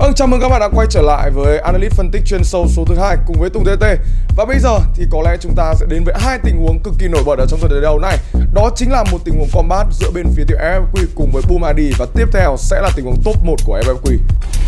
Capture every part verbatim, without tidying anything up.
Vâng, chào mừng các bạn đã quay trở lại với Analyst phân tích chuyên sâu số thứ hai cùng với Tùng tê tê. Và bây giờ thì có lẽ chúng ta sẽ đến với hai tình huống cực kỳ nổi bật ở trong tuần đầu này. Đó chính là một tình huống combat giữa bên phía team ép ép quy cùng với Boom i đê, và tiếp theo sẽ là tình huống top một của ép ép quy.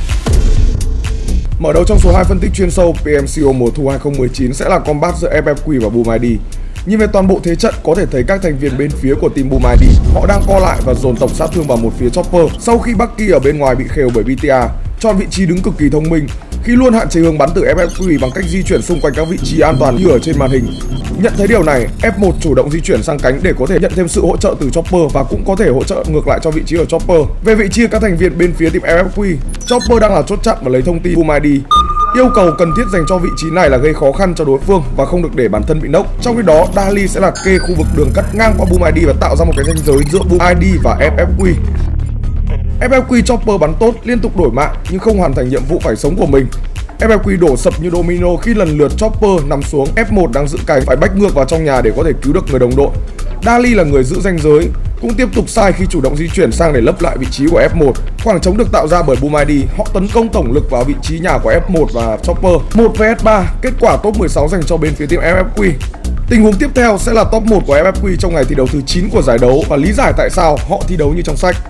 Mở đầu trong số hai phân tích chuyên sâu pê em xê o mùa thu hai không một chín sẽ là combat giữa ép ép quy và Boom i đê. Nhìn về toàn bộ thế trận, có thể thấy các thành viên bên phía của team Boom i đê họ đang co lại và dồn tổng sát thương vào một phía Chopper sau khi Bucky ở bên ngoài bị khều bởi bê tê a. Chọn vị trí đứng cực kỳ thông minh khi luôn hạn chế hướng bắn từ ép ép quy bằng cách di chuyển xung quanh các vị trí an toàn như ở trên màn hình. Nhận thấy điều này, ép một chủ động di chuyển sang cánh để có thể nhận thêm sự hỗ trợ từ Chopper và cũng có thể hỗ trợ ngược lại cho vị trí của Chopper. Về vị trí các thành viên bên phía team ép ép quy, Chopper đang là chốt chặn và lấy thông tin Boom i đê. Yêu cầu cần thiết dành cho vị trí này là gây khó khăn cho đối phương và không được để bản thân bị nốc. Trong khi đó, Dali sẽ là kê khu vực đường cắt ngang qua Boom i đê và tạo ra một cái ranh giới giữa Boom i đê và ép ép quy. ép ép quy Chopper bắn tốt, liên tục đổi mạng nhưng không hoàn thành nhiệm vụ phải sống của mình. ép ép quy đổ sập như domino khi lần lượt Chopper nằm xuống, ép một đang giữ cánh phải bách ngược vào trong nhà để có thể cứu được người đồng đội. Dali là người giữ ranh giới, cũng tiếp tục sai khi chủ động di chuyển sang để lấp lại vị trí của ép một. Khoảng trống được tạo ra bởi Boom i đê, họ tấn công tổng lực vào vị trí nhà của ép một và Chopper. một vs ba, kết quả top mười sáu dành cho bên phía team ép ép quy. Tình huống tiếp theo sẽ là top một của ép ép quy trong ngày thi đấu thứ chín của giải đấu và lý giải tại sao họ thi đấu như trong sách.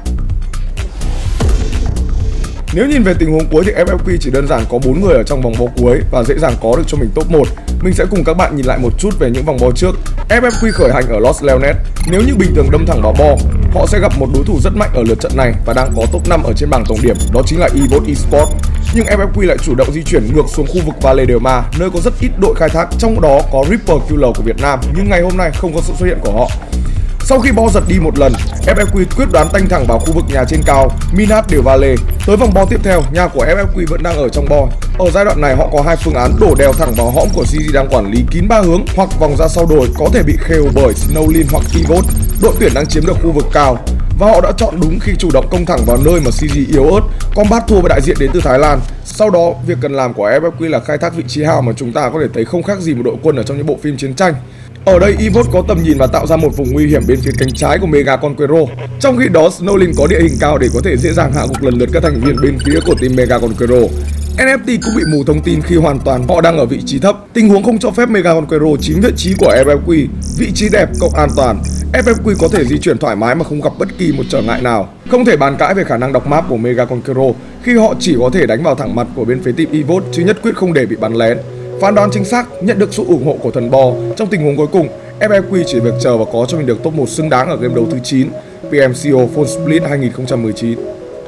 Nếu nhìn về tình huống cuối thì ép ép quy chỉ đơn giản có bốn người ở trong vòng bo cuối và dễ dàng có được cho mình top một. Mình sẽ cùng các bạn nhìn lại một chút về những vòng bo trước. ép ép quy khởi hành ở Lost Leonet. Nếu như bình thường đâm thẳng vào bo, họ sẽ gặp một đối thủ rất mạnh ở lượt trận này và đang có top năm ở trên bảng tổng điểm, đó chính là evolt Esports. Nhưng ép ép quy lại chủ động di chuyển ngược xuống khu vực Valle del Mar, nơi có rất ít đội khai thác, trong đó có Ripper Killer của Việt Nam, nhưng ngày hôm nay không có sự xuất hiện của họ. Sau khi bo giật đi một lần, ép ép quy quyết đoán tanh thẳng vào khu vực nhà trên cao Minas del Valle. Tới vòng bo tiếp theo, nhà của ép ép quy vẫn đang ở trong bo. Ở giai đoạn này họ có hai phương án: đổ đèo thẳng vào hõm của xê giê đang quản lý kín ba hướng, hoặc vòng ra sau đồi có thể bị khều bởi Snowlin hoặc evolt. Đội tuyển đang chiếm được khu vực cao và họ đã chọn đúng khi chủ động công thẳng vào nơi mà xê giê yếu ớt. Combat thua với đại diện đến từ Thái Lan. Sau đó, việc cần làm của ép ép quy là khai thác vị trí hào mà chúng ta có thể thấy không khác gì một đội quân ở trong những bộ phim chiến tranh. Ở đây evolt có tầm nhìn và tạo ra một vùng nguy hiểm bên phía cánh trái của Mega Conqueror. Trong khi đó, Snowlin có địa hình cao để có thể dễ dàng hạ gục lần lượt các thành viên bên phía của team Mega Conqueror. en ép tê cũng bị mù thông tin khi hoàn toàn họ đang ở vị trí thấp. Tình huống không cho phép Mega Conqueror chiếm vị trí của ép ép quy. Vị trí đẹp cộng an toàn, ép ép quy có thể di chuyển thoải mái mà không gặp bất kỳ một trở ngại nào. Không thể bàn cãi về khả năng đọc map của Mega Conqueror khi họ chỉ có thể đánh vào thẳng mặt của bên phía team evolt chứ nhất quyết không để bị bắn lén. Phán đoán chính xác, nhận được sự ủng hộ của thần bo. Trong tình huống cuối cùng, ép ép quy chỉ việc chờ và có cho mình được top một xứng đáng ở game đấu thứ chín pê em xê o Full Split hai không một chín.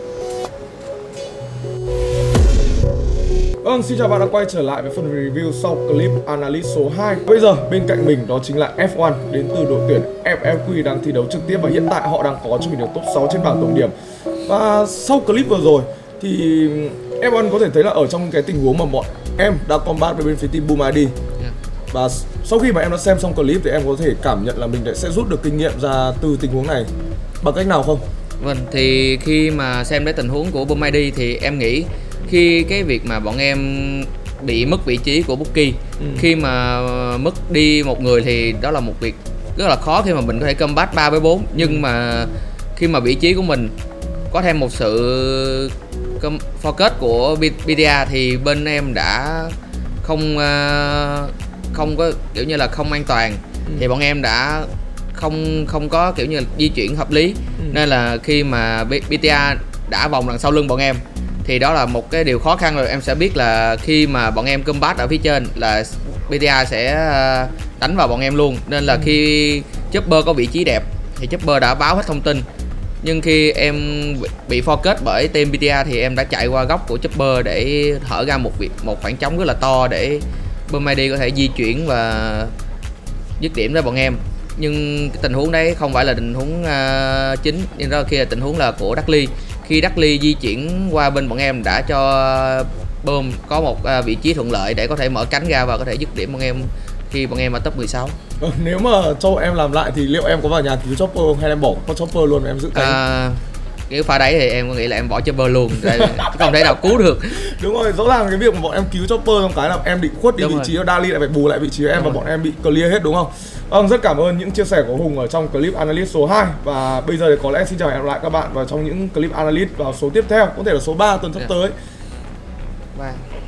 Vâng, xin chào bạn đã quay trở lại với phần review sau clip Analyst số hai. Bây giờ bên cạnh mình đó chính là ép một đến từ đội tuyển ép ép quy đang thi đấu trực tiếp và hiện tại họ đang có cho mình được top sáu trên bảng tổng điểm. Và sau clip vừa rồi thì ép một có thể thấy là ở trong cái tình huống mà bọn em đã combat với bên phía team Boom i đê. Và sau khi mà em đã xem xong clip thì em có thể cảm nhận là mình sẽ rút được kinh nghiệm ra từ tình huống này bằng cách nào không? Vâng, thì khi mà xem đến tình huống của Boom i đê thì em nghĩ khi cái việc mà bọn em bị mất vị trí của Bucky, ừ. khi mà mất đi một người thì đó là một việc rất là khó khi mà mình có thể combat ba với bốn. Nhưng mà khi mà vị trí của mình có thêm một sự focus của bê tê a thì bên em đã không không có kiểu như là không an toàn, ừ. thì bọn em đã không không có kiểu như là di chuyển hợp lý, ừ. nên là khi mà bê tê a đã vòng đằng sau lưng bọn em thì đó là một cái điều khó khăn rồi. Em sẽ biết là khi mà bọn em combat ở phía trên là bê tê a sẽ đánh vào bọn em luôn, nên là khi Chopper có vị trí đẹp thì Chopper đã báo hết thông tin. Nhưng khi em bị focus bởi team bê tê a thì em đã chạy qua góc của Chopper để hở ra một việc một khoảng trống rất là to để Boom i đê có thể di chuyển và dứt điểm ra bọn em. Nhưng cái tình huống đấy không phải là tình huống uh, chính, nhưng đó khi là tình huống là của Dali. Khi Dali di chuyển qua bên bọn em đã cho Boom có một uh, vị trí thuận lợi để có thể mở cánh ra và có thể dứt điểm bọn em khi bọn em ở top mười sáu. Ừ, nếu mà cho em làm lại thì liệu em có vào nhà cứu Chopper không hay em bỏ con Chopper luôn và em giữ cánh? À, cái pha đấy thì em có nghĩ là em bỏ Chopper luôn, không thể nào cứu được. Đúng rồi, rõ ràng cái việc mà bọn em cứu Chopper trong cái là em định khuất đi đúng vị rồi. Trí của Dali lại phải bù lại vị trí của em đúng và rồi. Bọn em bị clear hết đúng không? Vâng, rất cảm ơn những chia sẻ của Hùng ở trong clip Analyst số hai. Và bây giờ thì có lẽ xin chào hẹn gặp lại các bạn vào trong những clip Analyst vào số tiếp theo, có thể là số ba tuần sắp yeah. tới. Bye.